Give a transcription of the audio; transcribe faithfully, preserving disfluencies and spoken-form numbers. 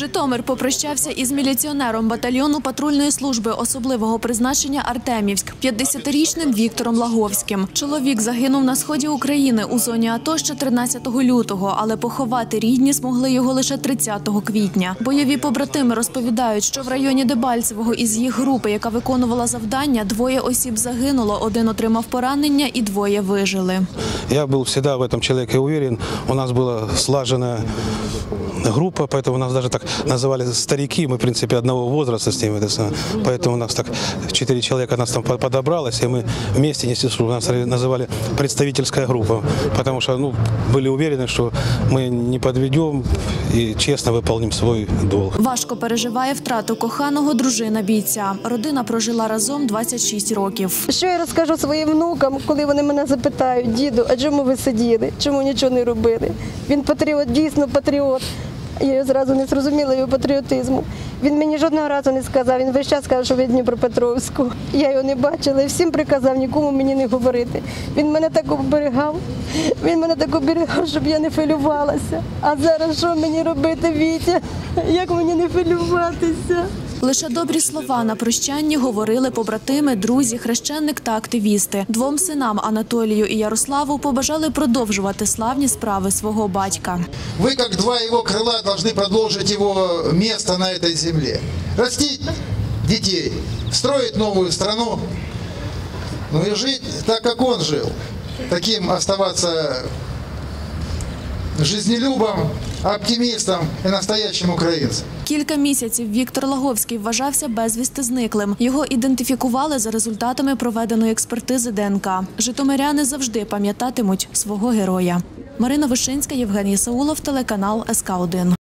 Житомир попрощався із міліціонером батальйону патрульної служби особливого призначення «Артемівськ» п'ятдесятирічним Віктором Лаговським. Чоловік загинув на сході України у зоні АТО ще тринадцятого лютого, але поховати рідні змогли його лише тридцятого квітня. Бойові побратими розповідають, що в районі Дебальцевого із їх групи, яка виконувала завдання, двоє осіб загинуло, один отримав поранення і двоє вижили. Я був завжди в цьому чоловіку уверен. У нас була слажена группа, поэтому нас даже так называли старики, мы, в принципе, одного возраста с ними, поэтому у нас так четыре человека нас там подобралось, и мы вместе несли службу, нас называли представительская группа, потому что, ну, были уверены, что мы не подведем и честно выполним свой долг. Важко переживає втрату коханого дружина бійця. Родина прожила разом двадцять шість років. Що я розкажу своїм внукам, коли вони мене запитають: діду, а чому ви сиділи, чому нічого не робили? Він патріот, дійсно патріот. Я його зразу не зрозуміла, його патріотизму. Він мені жодного разу не сказав, він весь час сказав, що від Дніпропетровську. Я його не бачила і всім приказав нікому мені не говорити. Він мене так оберігав, він мене так оберігав, щоб я не хвилювалася. А зараз що мені робити, Вітя? Як мені не хвилюватися? Лише добрі слова на прощанні говорили побратими, друзі, хрещеник та активісти. Двом синам Анатолію і Ярославу побажали продовжувати славні справи свого батька. Ви, як два його крила, повинні продовжити його місце на цій землі. Ростити дітей, строїти нову країну, ну і жити так, як він жив. Таким оставатися жизнелюбом, оптимістом і настоящим українцем. Кілька місяців Віктор Лаговський вважався безвісти зниклим. Його ідентифікували за результатами проведеної експертизи ДНК. Житомиряни завжди пам'ятатимуть свого героя. Марина Вишинська, Євгеній Саулов, телеканал ес ка один.